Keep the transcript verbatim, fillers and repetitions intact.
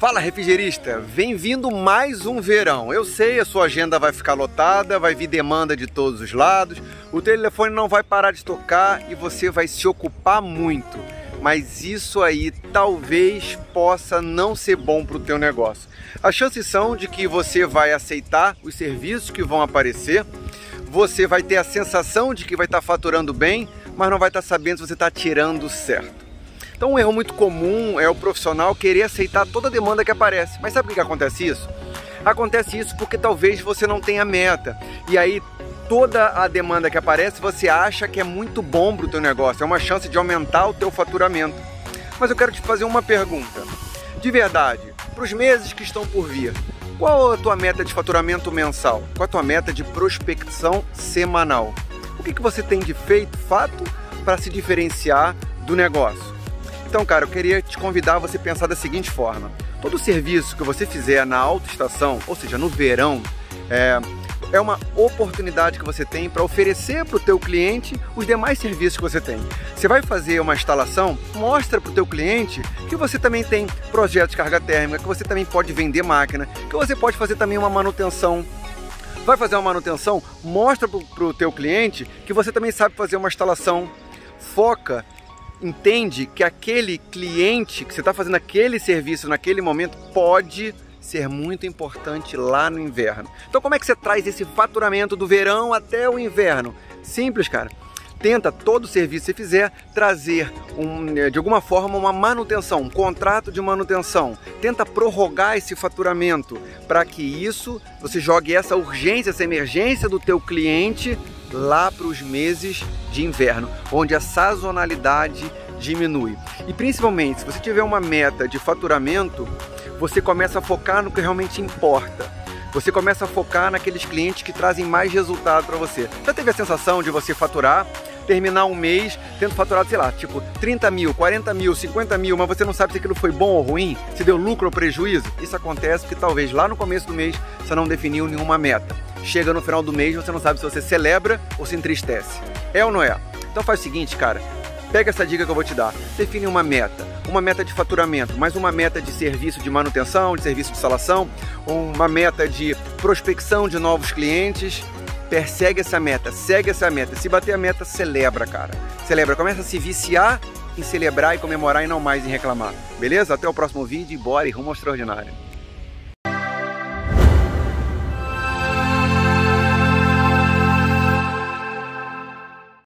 Fala, refrigerista! Bem-vindo mais um verão. Eu sei, a sua agenda vai ficar lotada, vai vir demanda de todos os lados, o telefone não vai parar de tocar e você vai se ocupar muito. Mas isso aí talvez possa não ser bom para o teu negócio. As chances são de que você vai aceitar os serviços que vão aparecer, você vai ter a sensação de que vai estar faturando bem, mas não vai estar sabendo se você está tirando certo. Então um erro muito comum é o profissional querer aceitar toda a demanda que aparece. Mas sabe por que acontece isso? Acontece isso porque talvez você não tenha meta. E aí toda a demanda que aparece você acha que é muito bom para o teu negócio. É uma chance de aumentar o teu faturamento. Mas eu quero te fazer uma pergunta. De verdade, para os meses que estão por vir, qual a tua meta de faturamento mensal? Qual a tua meta de prospecção semanal? O que, que você tem de feito, fato, para se diferenciar do negócio? Então, cara, eu queria te convidar a você pensar da seguinte forma. Todo serviço que você fizer na autoestação, ou seja, no verão, é, é uma oportunidade que você tem para oferecer para o teu cliente os demais serviços que você tem. Você vai fazer uma instalação, mostra para o teu cliente que você também tem projetos de carga térmica, que você também pode vender máquina, que você pode fazer também uma manutenção. Vai fazer uma manutenção, mostra para o teu cliente que você também sabe fazer uma instalação. Foca, entende que aquele cliente que você está fazendo aquele serviço naquele momento pode ser muito importante lá no inverno. Então como é que você traz esse faturamento do verão até o inverno? Simples, cara. Tenta todo serviço que você fizer trazer um, de alguma forma uma manutenção, um contrato de manutenção. Tenta prorrogar esse faturamento para que isso, você jogue essa urgência, essa emergência do teu cliente lá para os meses de inverno, onde a sazonalidade diminui. E principalmente, se você tiver uma meta de faturamento, você começa a focar no que realmente importa. Você começa a focar naqueles clientes que trazem mais resultado para você. Já teve a sensação de você faturar, terminar um mês tendo faturado, sei lá, tipo trinta mil, quarenta mil, cinquenta mil, mas você não sabe se aquilo foi bom ou ruim, se deu lucro ou prejuízo? Isso acontece porque talvez lá no começo do mês você não definiu nenhuma meta. Chega no final do mês, você não sabe se você celebra ou se entristece. É ou não é? Então faz o seguinte, cara. Pega essa dica que eu vou te dar. Define uma meta. Uma meta de faturamento, mais uma meta de serviço de manutenção, de serviço de instalação, uma meta de prospecção de novos clientes. Persegue essa meta, segue essa meta. Se bater a meta, celebra, cara. Celebra. Começa a se viciar em celebrar e comemorar e não mais em reclamar. Beleza? Até o próximo vídeo e bora e rumo ao extraordinário.